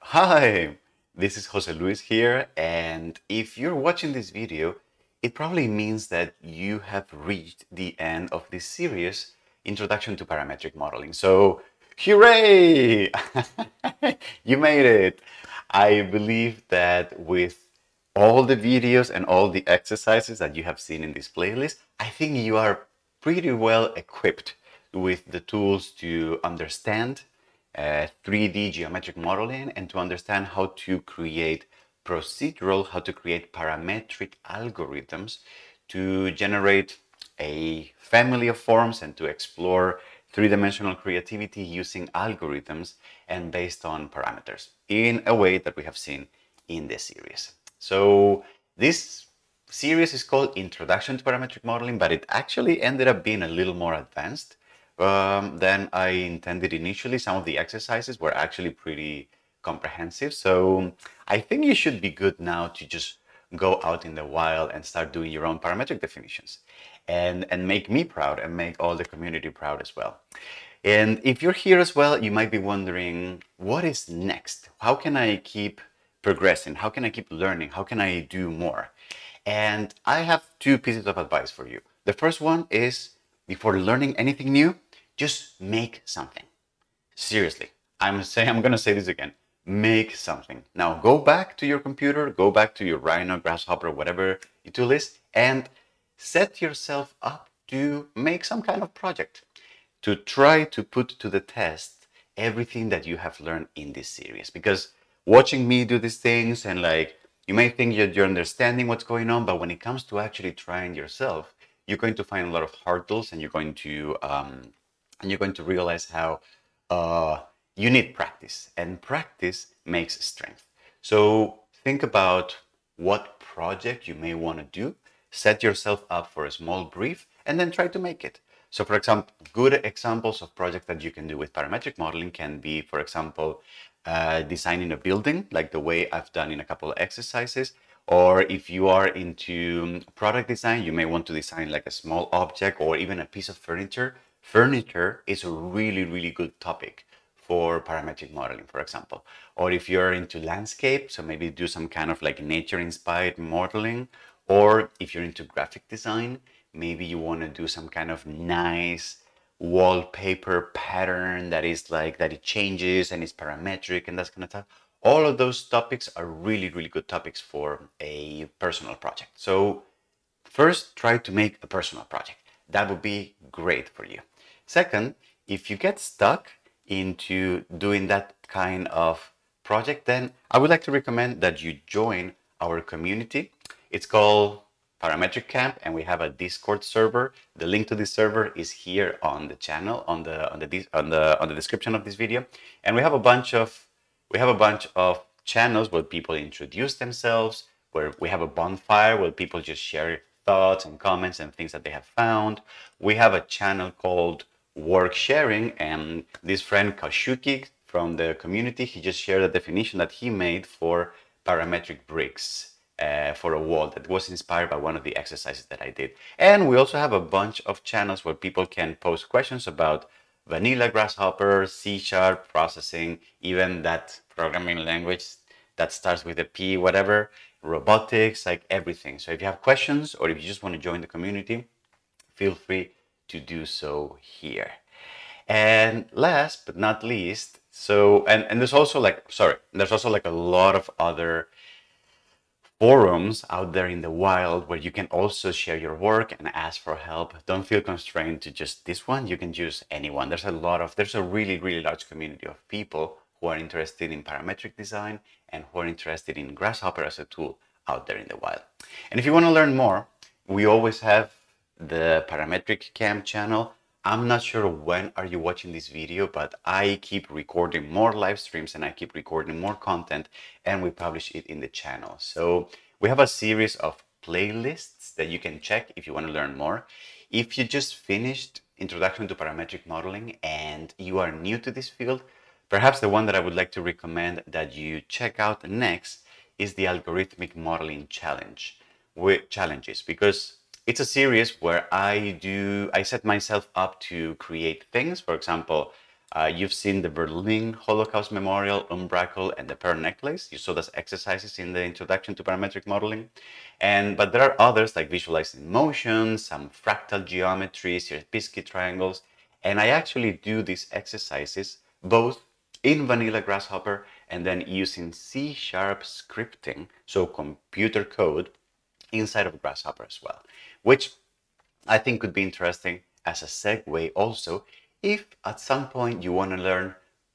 Hi, this is Jose Luis here, and if you're watching this video, it probably means that you have reached the end of this series, Introduction to Parametric Modeling. So, hooray! You made it! I believe that with all the videos and all the exercises that you have seen in this playlist, I think you are pretty well equipped with the tools to understand 3D geometric modeling and to understand how to create how to create parametric algorithms to generate a family of forms and to explore three-dimensional creativity using algorithms and based on parameters in a way that we have seen in this series. So this series is called Introduction to Parametric Modeling, but it actually ended up being a little more advanced than I intended initially. Some of the exercises were actually pretty comprehensive. So I think you should be good now to just go out in the wild and start doing your own parametric definitions and make me proud and make all the community proud as well. And if you're here as well, you might be wondering, what is next? How can I keep progressing? How can I keep learning? How can I do more? And I have two pieces of advice for you. The first one is, before learning anything new, just make something. Seriously, I'm going to say this again. Make something. Now go back to your computer, go back to your Rhino, Grasshopper, whatever your tool is, and set yourself up to make some kind of project, to try to put to the test everything that you have learned in this series. Because watching me do these things and you may think that you're understanding what's going on, but when it comes to actually trying yourself, you're going to find a lot of hurdles, and you're going to realize how you need practice, and practice makes strength. So think about what project you may want to do, set yourself up for a small brief, and then try to make it. So for example, good examples of projects that you can do with parametric modeling can be, for example, designing a building, like the way I've done in a couple of exercises. Or if you are into product design, you may want to design like a small object or even a piece of furniture. Furniture is a really, really good topic for parametric modeling, for example. Or if you're into landscape, so maybe do some kind of like nature-inspired modeling. Or if you're into graphic design, maybe you want to do some kind of nice wallpaper pattern that it changes and is parametric and that kind of stuff. All of those topics are really, really good topics for a personal project. So first, try to make a personal project. That would be great for you. Second, if you get stuck into doing that kind of project, then I would like to recommend that you join our community. It's called Parametric Camp, and we have a Discord server. The link to this server is here on the channel, on the description of this video. And we have a bunch of channels where people introduce themselves, where we have a bonfire where people just share thoughts and comments and things that they have found. We have a channel called Work Sharing, and this friend Kashuki from the community, he just shared a definition that he made for parametric bricks for a wall that was inspired by one of the exercises that I did. And we also have a bunch of channels where people can post questions about vanilla, Grasshopper, C# processing, even that programming language that starts with a P, whatever, robotics, like everything. So if you have questions or if you just want to join the community, feel free to do so here. And last but not least, and there's also a lot of other forums out there in the wild where you can also share your work and ask for help. Don't feel constrained to just this one. You can use anyone. There's a really, really large community of people who are interested in parametric design and who are interested in Grasshopper as a tool out there in the wild. And if you want to learn more, we always have the Parametric Camp channel. I'm not sure when are you watching this video, but I keep recording more live streams and I keep recording more content, and we publish it in the channel. So we have a series of playlists that you can check if you want to learn more. If you just finished Introduction to Parametric Modeling and you are new to this field, perhaps the one that I would like to recommend that you check out next is the Algorithmic Modeling Challenge with challenges, because it's a series where I set myself up to create things. For example, You've seen the Berlin Holocaust Memorial, Umbraco, and the Pearl Necklace. You saw those exercises in the introduction to parametric modeling. But there are others like visualizing motion, some fractal geometry, Sierpinski triangles. And I actually do these exercises both in vanilla Grasshopper and then using C# scripting, so computer code, inside of Grasshopper as well, which I think could be interesting as a segue also if at some point you want to learn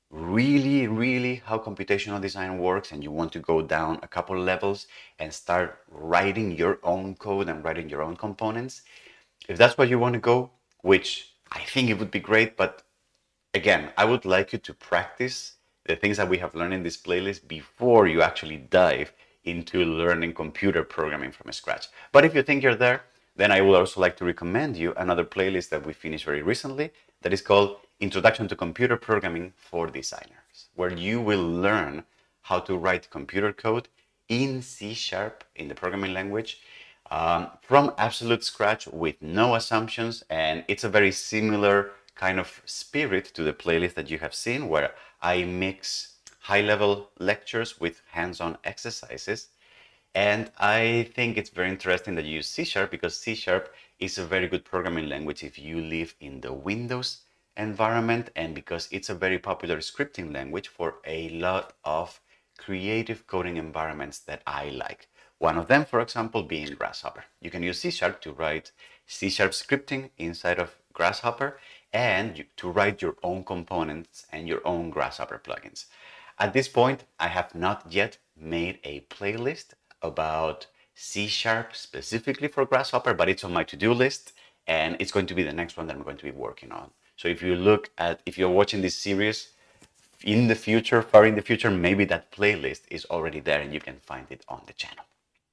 really how computational design works and you want to go down a couple levels and start writing your own code and writing your own components. If that's what you want to go, which I think it would be great, but again, I would like you to practice the things that we have learned in this playlist before you actually dive into learning computer programming from scratch. But if you think you're there, then I would also like to recommend you another playlist that we finished very recently that is called Introduction to Computer Programming for Designers, where you will learn how to write computer code in C#, in the programming language, from absolute scratch with no assumptions. And it's a very similar kind of spirit to the playlist that you have seen, where I mix high-level lectures with hands-on exercises. And I think it's very interesting that you use C# because C# is a very good programming language if you live in the Windows environment, and because it's a very popular scripting language for a lot of creative coding environments that I like. One of them, for example, being Grasshopper. You can use C# to write C# scripting inside of Grasshopper and to write your own components and your own Grasshopper plugins. At this point, I have not yet made a playlist about C# specifically for Grasshopper, but it's on my to-do list and it's going to be the next one that I'm going to be working on. So if you're watching this series in the future, far in the future, maybe that playlist is already there and you can find it on the channel.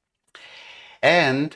And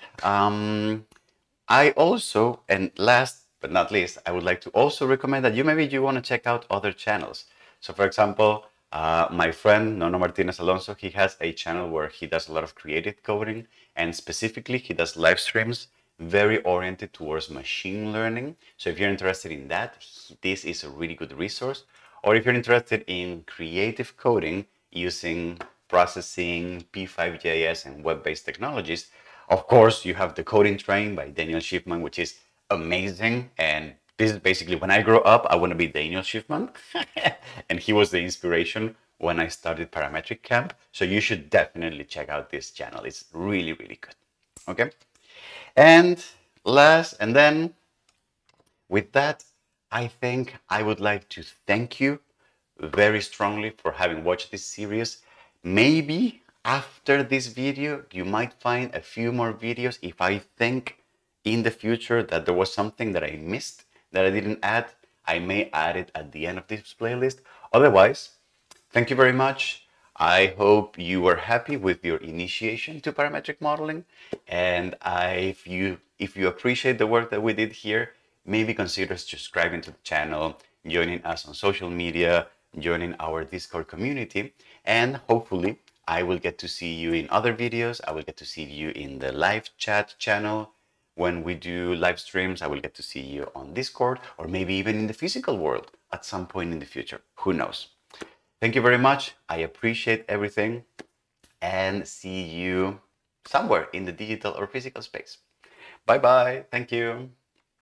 I also, and last but not least, I would like to also recommend that you want to check out other channels. So for example, my friend Nono Martinez Alonso, he has a channel where he does a lot of creative coding, and specifically he does live streams very oriented towards machine learning. So if you're interested in that, this is a really good resource. Or if you're interested in creative coding using processing, P5.js, and web-based technologies, of course, you have The Coding Train by Daniel Schiffman, which is amazing. And this is basically, when I grow up, I want to be Daniel Schiffman. And he was the inspiration when I started Parametric Camp. So you should definitely check out this channel. It's really good. Okay. And then with that, I think I would like to thank you very strongly for having watched this series. Maybe after this video, you might find a few more videos if I think in the future that there was something that I missed that I didn't add. I may add it at the end of this playlist. Otherwise, thank you very much. I hope you were happy with your initiation to parametric modeling. And if you appreciate the work that we did here, maybe consider subscribing to the channel, joining us on social media, joining our Discord community, and hopefully I will get to see you in other videos. I will get to see you in the live chat channel. When we do live streams, I will get to see you on Discord, or maybe even in the physical world at some point in the future. Who knows? Thank you very much. I appreciate everything, and see you somewhere in the digital or physical space. Bye-bye. Thank you.